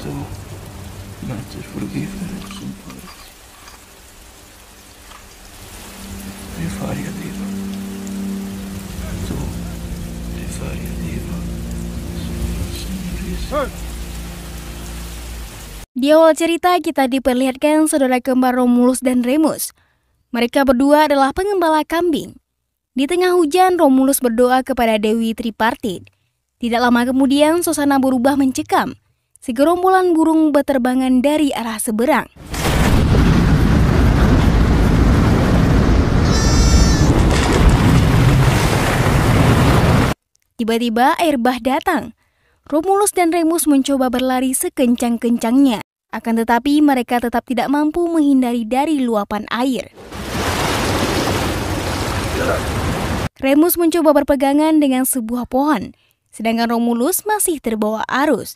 So, matter forgiveness and pardon. Rifare a Deva. So, rifare a Deva. Di awal cerita kita diperlihatkan saudara kembar Romulus dan Remus. Mereka berdua adalah pengembala kambing. Di tengah hujan, Romulus berdoa kepada Dewi Tripartit. Tidak lama kemudian, suasana berubah mencekam. Segerombolan burung berterbangan dari arah seberang. Tiba-tiba air bah datang. Romulus dan Remus mencoba berlari sekencang-kencangnya. Akan tetapi mereka tetap tidak mampu menghindari dari luapan air. Remus mencoba berpegangan dengan sebuah pohon, sedangkan Romulus masih terbawa arus.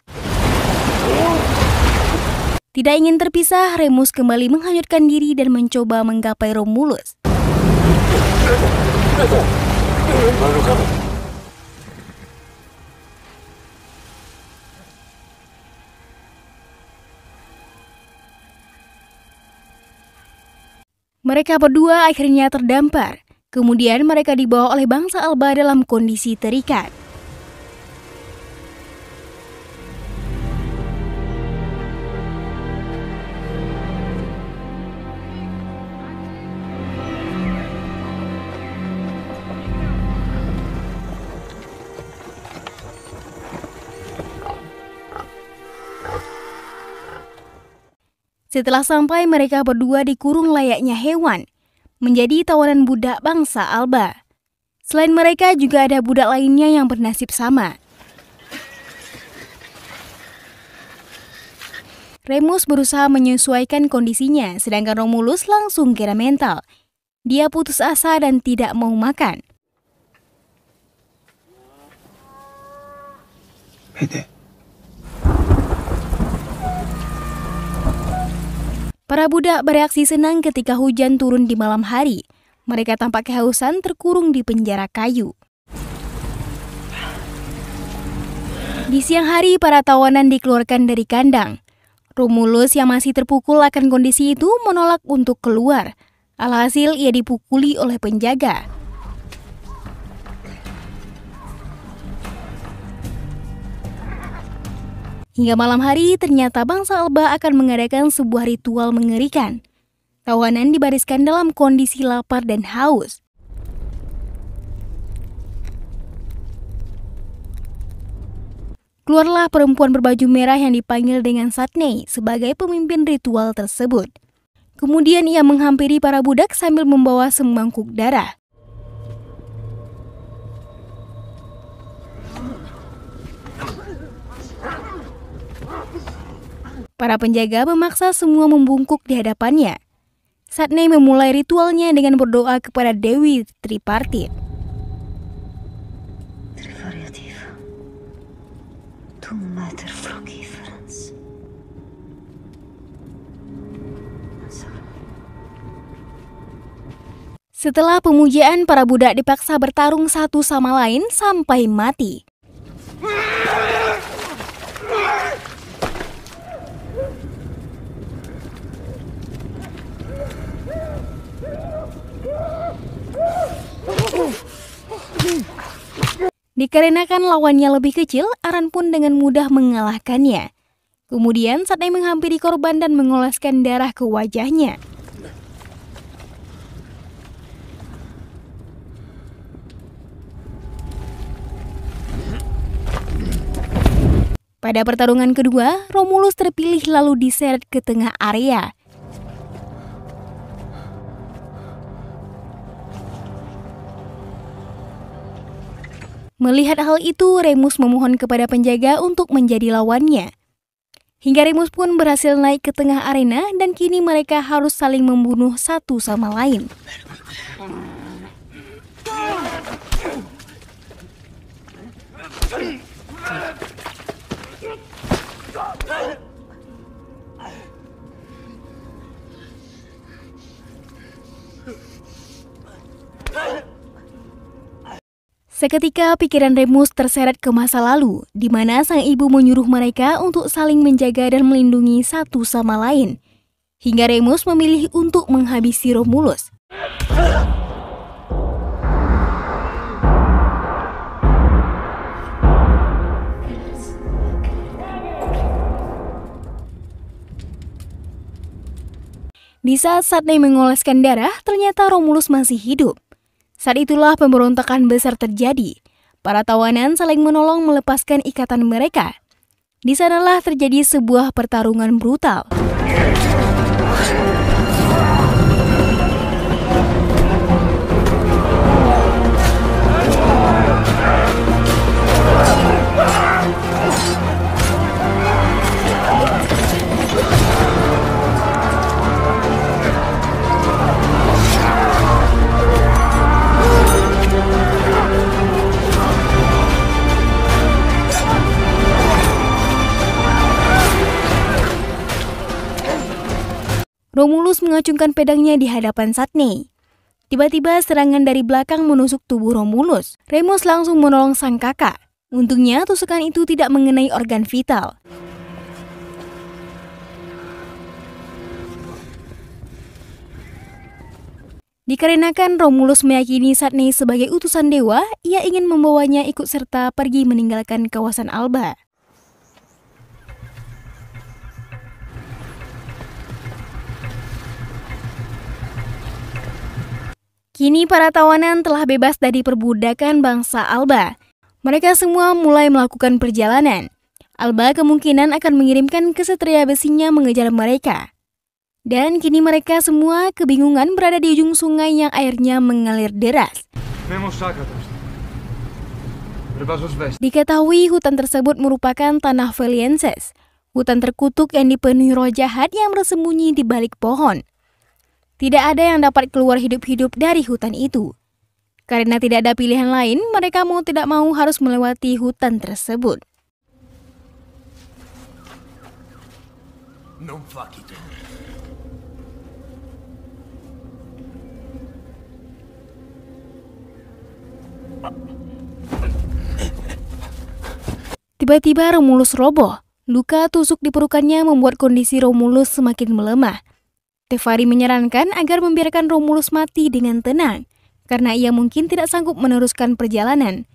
Tidak ingin terpisah, Remus kembali menghanyutkan diri dan mencoba menggapai Romulus. Mereka berdua akhirnya terdampar. Kemudian mereka dibawa oleh bangsa Alba dalam kondisi terikat. Setelah sampai, mereka berdua dikurung layaknya hewan, menjadi tawanan budak bangsa Alba. Selain mereka juga ada budak lainnya yang bernasib sama. Remus berusaha menyesuaikan kondisinya, sedangkan Romulus langsung kira mental. Dia putus asa dan tidak mau makan. Para budak bereaksi senang ketika hujan turun di malam hari. Mereka tampak kehausan terkurung di penjara kayu. Di siang hari, para tawanan dikeluarkan dari kandang. Romulus yang masih terpukul akan kondisi itu menolak untuk keluar. Alhasil, ia dipukuli oleh penjaga. Hingga malam hari, ternyata bangsa Alba akan mengadakan sebuah ritual mengerikan. Tawanan dibariskan dalam kondisi lapar dan haus. Keluarlah perempuan berbaju merah yang dipanggil dengan Satney sebagai pemimpin ritual tersebut. Kemudian ia menghampiri para budak sambil membawa semangkuk darah. Para penjaga memaksa semua membungkuk di hadapannya. Satney memulai ritualnya dengan berdoa kepada Dewi Tripartit. Setelah pemujaan, para budak dipaksa bertarung satu sama lain sampai mati. Dikarenakan lawannya lebih kecil, Aran pun dengan mudah mengalahkannya. Kemudian Satney menghampiri korban dan mengoleskan darah ke wajahnya. Pada pertarungan kedua, Romulus terpilih lalu diseret ke tengah area. Melihat hal itu, Remus memohon kepada penjaga untuk menjadi lawannya. Hingga Remus pun berhasil naik ke tengah arena dan kini mereka harus saling membunuh satu sama lain. Seketika pikiran Remus terseret ke masa lalu, di mana sang ibu menyuruh mereka untuk saling menjaga dan melindungi satu sama lain. Hingga Remus memilih untuk menghabisi Romulus. Di saat Satney mengoleskan darah, ternyata Romulus masih hidup. Saat itulah pemberontakan besar terjadi. Para tawanan saling menolong melepaskan ikatan mereka. Di sanalah terjadi sebuah pertarungan brutal. Romulus mengacungkan pedangnya di hadapan Satney. Tiba-tiba serangan dari belakang menusuk tubuh Romulus. Remus langsung menolong sang kakak. Untungnya tusukan itu tidak mengenai organ vital. Dikarenakan Romulus meyakini Satney sebagai utusan dewa, ia ingin membawanya ikut serta pergi meninggalkan kawasan Alba. Kini para tawanan telah bebas dari perbudakan bangsa Alba. Mereka semua mulai melakukan perjalanan. Alba kemungkinan akan mengirimkan kesatria besinya mengejar mereka. Dan kini mereka semua kebingungan berada di ujung sungai yang airnya mengalir deras. Diketahui hutan tersebut merupakan tanah Velienses, hutan terkutuk yang dipenuhi roh jahat yang bersembunyi di balik pohon. Tidak ada yang dapat keluar hidup-hidup dari hutan itu. Karena tidak ada pilihan lain, mereka mau tidak mau harus melewati hutan tersebut. Tiba-tiba Romulus roboh. Luka tusuk di perukannya membuat kondisi Romulus semakin melemah. Tefari menyarankan agar membiarkan Romulus mati dengan tenang, karena ia mungkin tidak sanggup meneruskan perjalanan.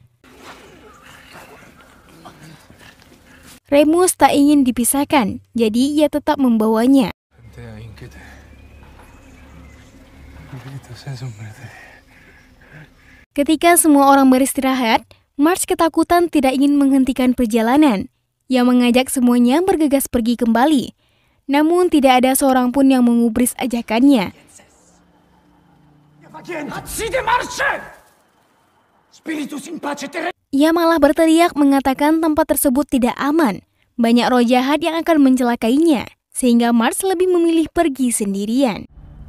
Remus tak ingin dipisahkan, jadi ia tetap membawanya. Ketika semua orang beristirahat, March ketakutan tidak ingin menghentikan perjalanan. Ia mengajak semuanya bergegas pergi kembali. Namun tidak ada seorang pun yang mengubris ajakannya. Ia malah berteriak mengatakan tempat tersebut tidak aman. Banyak roh jahat yang akan mencelakainya, sehingga Mars lebih memilih pergi sendirian.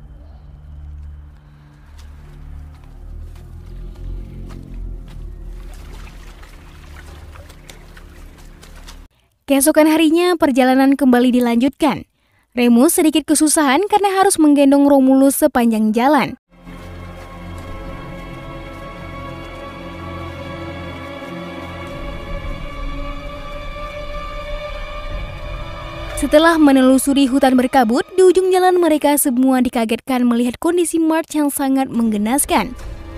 Keesokan harinya perjalanan kembali dilanjutkan. Remus sedikit kesusahan karena harus menggendong Romulus sepanjang jalan. Setelah menelusuri hutan berkabut, di ujung jalan mereka semua dikagetkan melihat kondisi March yang sangat menggenaskan.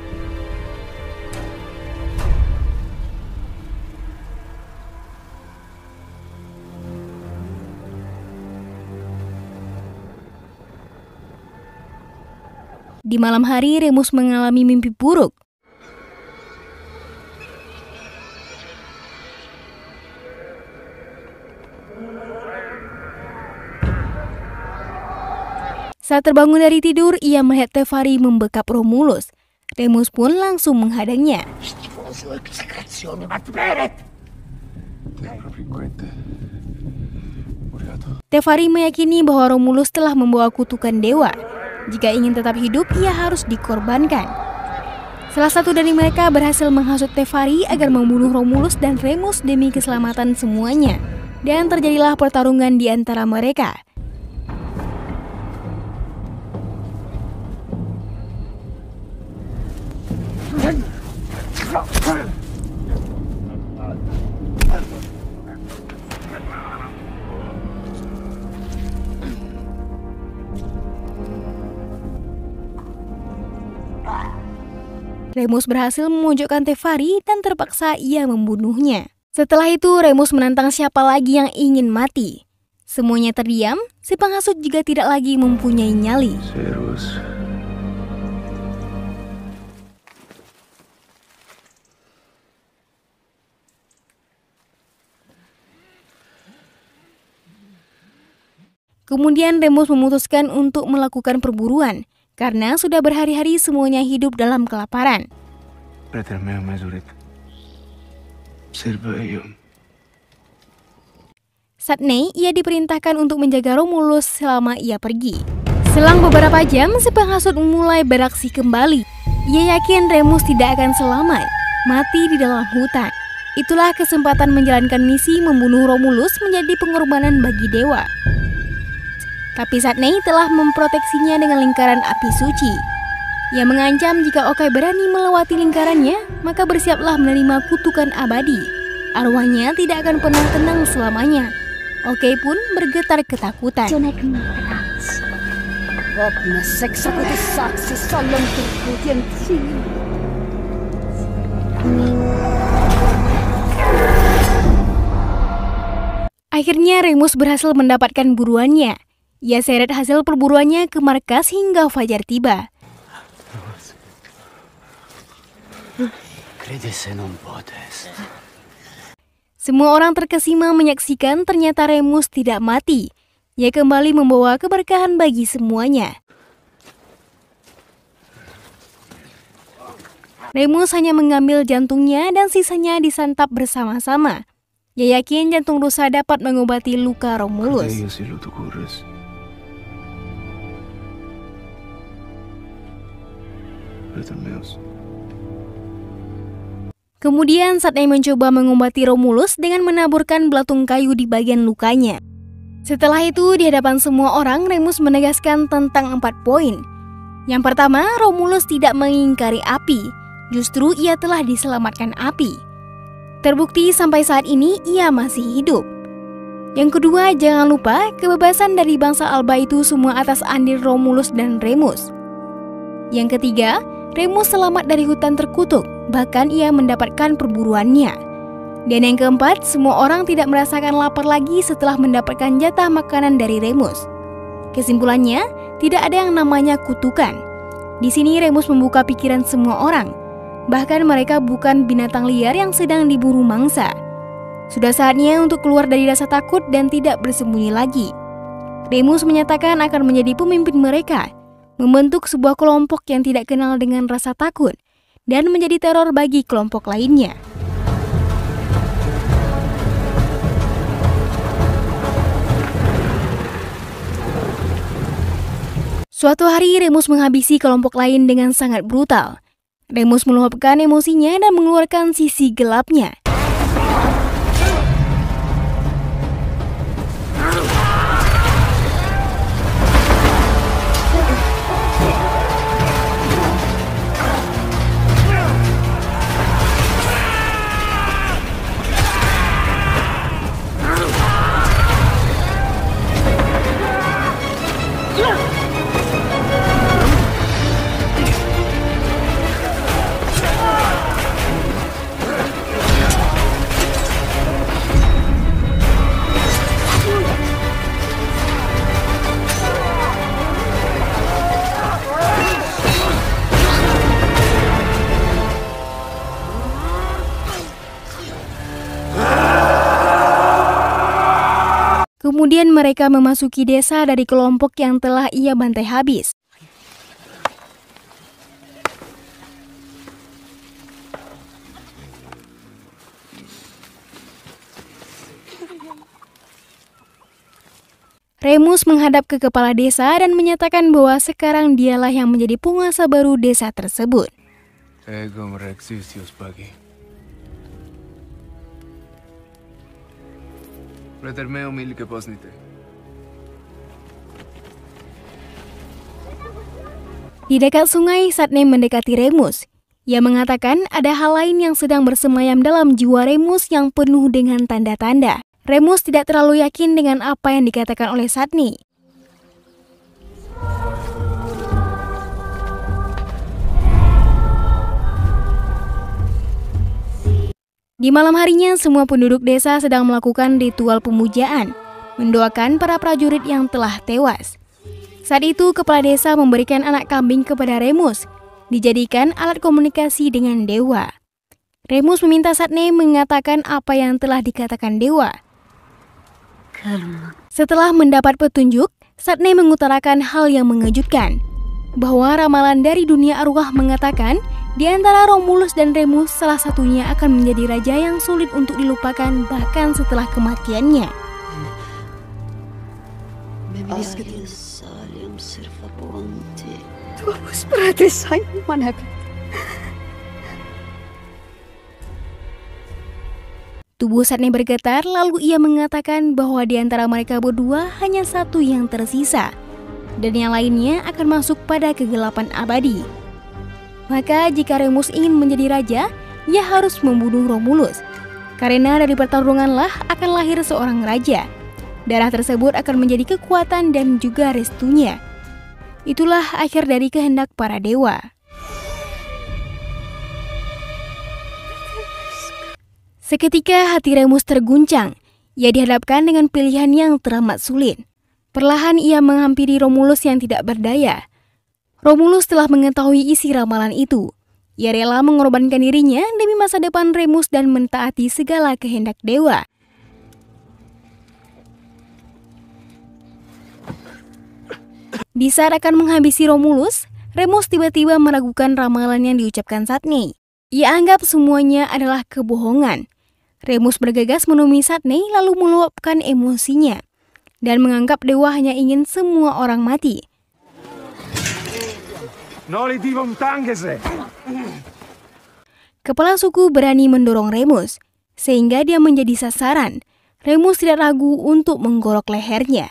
Di malam hari, Remus mengalami mimpi buruk. Saat terbangun dari tidur, ia melihat Tefari membekap Romulus. Remus pun langsung menghadangnya. Tefari meyakini bahwa Romulus telah membawa kutukan dewa. Jika ingin tetap hidup, ia harus dikorbankan. Salah satu dari mereka berhasil menghasut Tefari agar membunuh Romulus dan Remus demi keselamatan semuanya. Dan terjadilah pertarungan di antara mereka. Remus berhasil memojokkan Tefari dan terpaksa ia membunuhnya. Setelah itu Remus menantang siapa lagi yang ingin mati. Semuanya terdiam, si penghasut juga tidak lagi mempunyai nyali. Servus. Kemudian Remus memutuskan untuk melakukan perburuan, karena sudah berhari-hari semuanya hidup dalam kelaparan. Pretermeo mesurit. Servaium. Saat ia diperintahkan untuk menjaga Romulus selama ia pergi. Selang beberapa jam, si penghasut mulai beraksi kembali. Ia yakin Remus tidak akan selamat, mati di dalam hutan. Itulah kesempatan menjalankan misi membunuh Romulus menjadi pengorbanan bagi dewa. Tapi Satney telah memproteksinya dengan lingkaran api suci. Ia mengancam jika Okai berani melewati lingkarannya, maka bersiaplah menerima kutukan abadi. Arwahnya tidak akan pernah tenang selamanya. Okai pun bergetar ketakutan. Akhirnya Remus berhasil mendapatkan buruannya. Ia seret hasil perburuannya ke markas hingga fajar tiba. Semua orang terkesima menyaksikan ternyata Remus tidak mati. Ia kembali membawa keberkahan bagi semuanya. Remus hanya mengambil jantungnya dan sisanya disantap bersama-sama. Ia yakin jantung rusa dapat mengobati luka Romulus. Kemudian Satney mencoba mengobati Romulus dengan menaburkan belatung kayu di bagian lukanya. Setelah itu di hadapan semua orang Remus menegaskan tentang 4 poin. Yang pertama, Romulus tidak mengingkari api, justru ia telah diselamatkan api. Terbukti sampai saat ini ia masih hidup. Yang kedua, jangan lupa kebebasan dari bangsa Alba itu semua atas andil Romulus dan Remus. Yang ketiga, Remus selamat dari hutan terkutuk, bahkan ia mendapatkan perburuannya. Dan yang keempat, semua orang tidak merasakan lapar lagi setelah mendapatkan jatah makanan dari Remus. Kesimpulannya, tidak ada yang namanya kutukan. Di sini Remus membuka pikiran semua orang. Bahkan mereka bukan binatang liar yang sedang diburu mangsa. Sudah saatnya untuk keluar dari rasa takut dan tidak bersembunyi lagi. Remus menyatakan akan menjadi pemimpin mereka, membentuk sebuah kelompok yang tidak kenal dengan rasa takut, dan menjadi teror bagi kelompok lainnya. Suatu hari Remus menghabisi kelompok lain dengan sangat brutal. Remus meluapkan emosinya dan mengeluarkan sisi gelapnya. Kemudian mereka memasuki desa dari kelompok yang telah ia bantai habis. Remus menghadap ke kepala desa dan menyatakan bahwa sekarang dialah yang menjadi penguasa baru desa tersebut. Egum rexisius pagi. Pretermeo milike posnite. Di dekat sungai, Satney mendekati Remus. Ia mengatakan ada hal lain yang sedang bersemayam dalam jiwa Remus yang penuh dengan tanda-tanda. Remus tidak terlalu yakin dengan apa yang dikatakan oleh Satney. Di malam harinya, semua penduduk desa sedang melakukan ritual pemujaan, mendoakan para prajurit yang telah tewas. Saat itu, kepala desa memberikan anak kambing kepada Remus, dijadikan alat komunikasi dengan dewa. Remus meminta Satne mengatakan apa yang telah dikatakan dewa. Setelah mendapat petunjuk, Satne mengutarakan hal yang mengejutkan, bahwa ramalan dari dunia arwah mengatakan di antara Romulus dan Remus salah satunya akan menjadi raja yang sulit untuk dilupakan bahkan setelah kematiannya. Tubuh Satne bergetar, lalu ia mengatakan bahwa di antara mereka berdua hanya satu yang tersisa, dan yang lainnya akan masuk pada kegelapan abadi. Maka jika Remus ingin menjadi raja, ia harus membunuh Romulus. Karena dari pertarunganlah akan lahir seorang raja. Darah tersebut akan menjadi kekuatan dan juga restunya. Itulah akhir dari kehendak para dewa. Seketika hati Remus terguncang. Ia dihadapkan dengan pilihan yang teramat sulit. Perlahan ia menghampiri Romulus yang tidak berdaya. Romulus telah mengetahui isi ramalan itu. Ia rela mengorbankan dirinya demi masa depan Remus dan mentaati segala kehendak dewa. Di saat akan menghabisi Romulus, Remus tiba-tiba meragukan ramalan yang diucapkan Satne. Ia anggap semuanya adalah kebohongan. Remus bergegas menemui Satne lalu meluapkan emosinya dan menganggap dewa hanya ingin semua orang mati. Kepala suku berani mendorong Remus, sehingga dia menjadi sasaran. Remus tidak ragu untuk menggorok lehernya.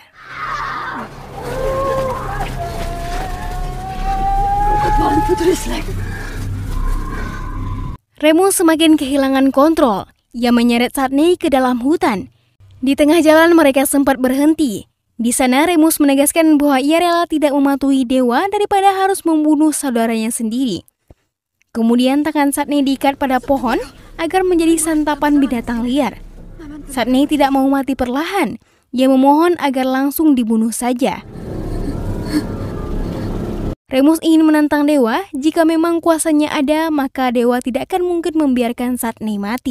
Remus semakin kehilangan kontrol. Ia menyeret Satne ke dalam hutan. Di tengah jalan mereka sempat berhenti. Di sana Remus menegaskan bahwa ia rela tidak mematuhi dewa daripada harus membunuh saudaranya sendiri. Kemudian tangan Satne diikat pada pohon agar menjadi santapan binatang liar. Satne tidak mau mati perlahan. Ia memohon agar langsung dibunuh saja. Remus ingin menantang dewa. Jika memang kuasanya ada, maka dewa tidak akan mungkin membiarkan Satne mati.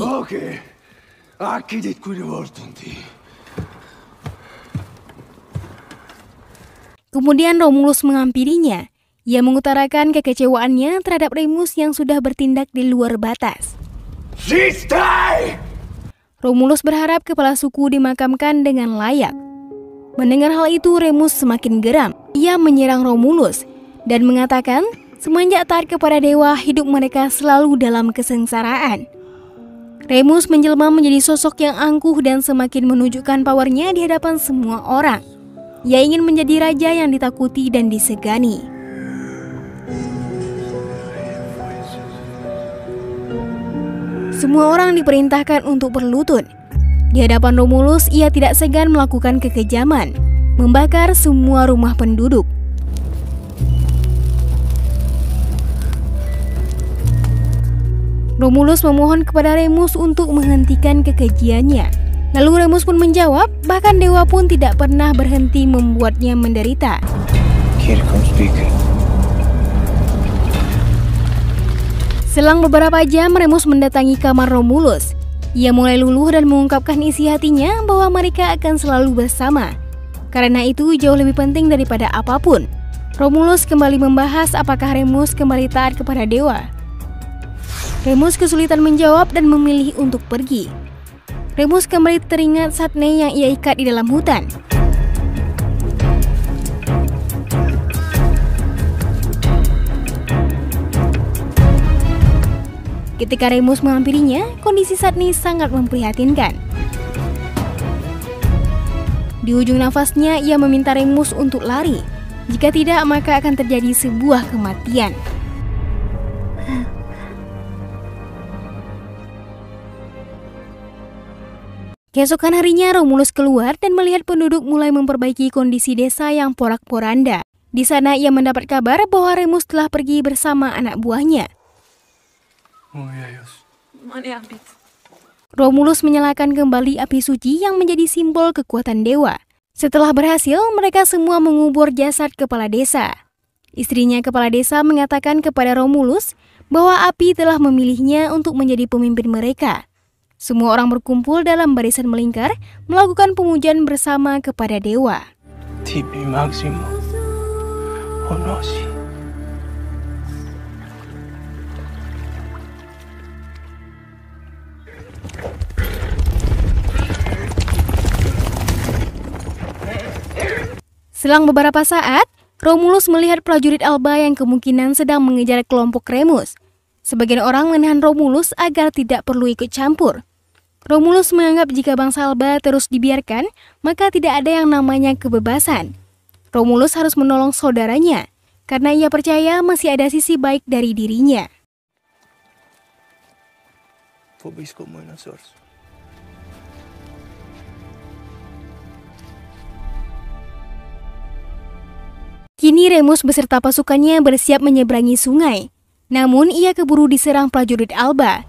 Kemudian Romulus menghampirinya. Ia mengutarakan kekecewaannya terhadap Remus yang sudah bertindak di luar batas. Romulus berharap kepala suku dimakamkan dengan layak. Mendengar hal itu, Remus semakin geram. Ia menyerang Romulus dan mengatakan semenjak taat kepada dewa, hidup mereka selalu dalam kesengsaraan. Remus menjelma menjadi sosok yang angkuh dan semakin menunjukkan powernya di hadapan semua orang. Ia ingin menjadi raja yang ditakuti dan disegani. Semua orang diperintahkan untuk berlutut. Di hadapan Romulus, ia tidak segan melakukan kekejaman, membakar semua rumah penduduk. Romulus memohon kepada Remus untuk menghentikan kekejiannya. Lalu Remus pun menjawab, bahkan dewa pun tidak pernah berhenti membuatnya menderita. Selang beberapa jam, Remus mendatangi kamar Romulus. Ia mulai luluh dan mengungkapkan isi hatinya bahwa mereka akan selalu bersama. Karena itu jauh lebih penting daripada apapun. Romulus kembali membahas apakah Remus kembali taat kepada dewa. Remus kesulitan menjawab dan memilih untuk pergi. Remus kembali teringat Satne yang ia ikat di dalam hutan. Ketika Remus menghampirinya, kondisi Satne sangat memprihatinkan. Di ujung nafasnya, ia meminta Remus untuk lari. Jika tidak, maka akan terjadi sebuah kematian. Keesokan harinya Romulus keluar dan melihat penduduk mulai memperbaiki kondisi desa yang porak-poranda. Di sana ia mendapat kabar bahwa Remus telah pergi bersama anak buahnya. Romulus menyalakan kembali api suci yang menjadi simbol kekuatan dewa. Setelah berhasil, mereka semua mengubur jasad kepala desa. Istrinya kepala desa mengatakan kepada Romulus bahwa api telah memilihnya untuk menjadi pemimpin mereka. Semua orang berkumpul dalam barisan melingkar, melakukan pemujaan bersama kepada dewa. Tibi Maximo Honosi. Selang beberapa saat, Romulus melihat prajurit Alba yang kemungkinan sedang mengejar kelompok Remus. Sebagian orang menahan Romulus agar tidak perlu ikut campur. Romulus menganggap jika bangsa Alba terus dibiarkan, maka tidak ada yang namanya kebebasan. Romulus harus menolong saudaranya, karena ia percaya masih ada sisi baik dari dirinya. Kini Remus beserta pasukannya bersiap menyeberangi sungai. Namun ia keburu diserang prajurit Alba.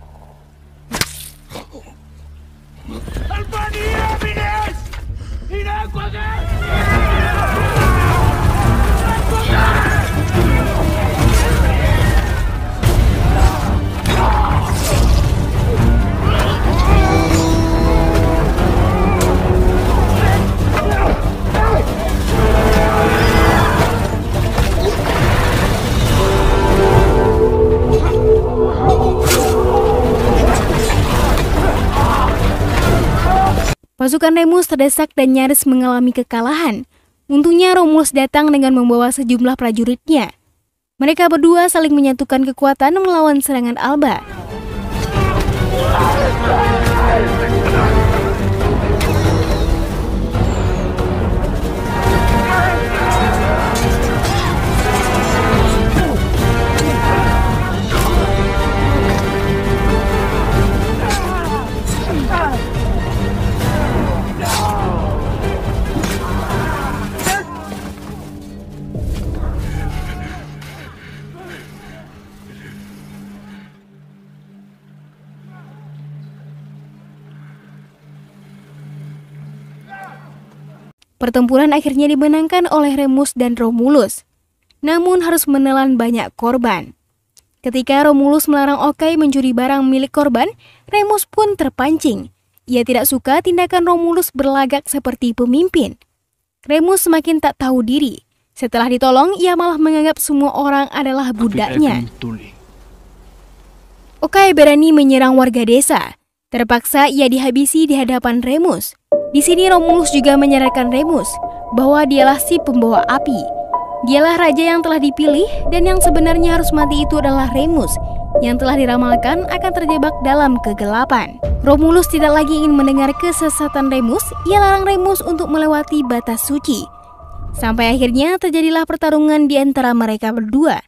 Pasukan Remus terdesak dan nyaris mengalami kekalahan. Untungnya Romulus datang dengan membawa sejumlah prajuritnya. Mereka berdua saling menyatukan kekuatan melawan serangan Alba. Pertempuran akhirnya dimenangkan oleh Remus dan Romulus, namun harus menelan banyak korban. Ketika Romulus melarang Okai mencuri barang milik korban, Remus pun terpancing. Ia tidak suka tindakan Romulus berlagak seperti pemimpin. Remus semakin tak tahu diri. Setelah ditolong, ia malah menganggap semua orang adalah budaknya. Okai berani menyerang warga desa. Terpaksa ia dihabisi di hadapan Remus. Di sini Romulus juga menyarankan Remus bahwa dialah si pembawa api. Dialah raja yang telah dipilih dan yang sebenarnya harus mati itu adalah Remus yang telah diramalkan akan terjebak dalam kegelapan. Romulus tidak lagi ingin mendengar kesesatan Remus, ia larang Remus untuk melewati batas suci. Sampai akhirnya terjadilah pertarungan di antara mereka berdua.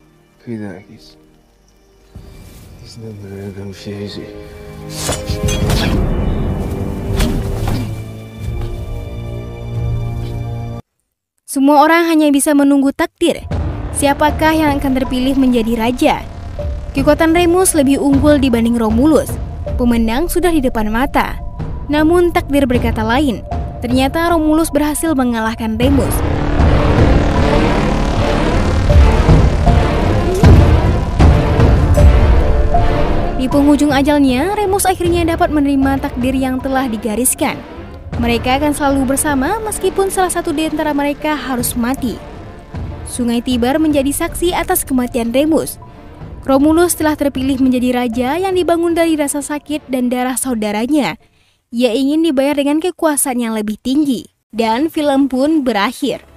Semua orang hanya bisa menunggu takdir. Siapakah yang akan terpilih menjadi raja? Kekuatan Remus lebih unggul dibanding Romulus. Pemenang sudah di depan mata. Namun takdir berkata lain. Ternyata Romulus berhasil mengalahkan Remus. Di penghujung ajalnya, Remus akhirnya dapat menerima takdir yang telah digariskan. Mereka akan selalu bersama meskipun salah satu di antara mereka harus mati. Sungai Tiber menjadi saksi atas kematian Remus. Romulus telah terpilih menjadi raja yang dibangun dari rasa sakit dan darah saudaranya. Ia ingin dibayar dengan kekuasaan yang lebih tinggi. Dan film pun berakhir.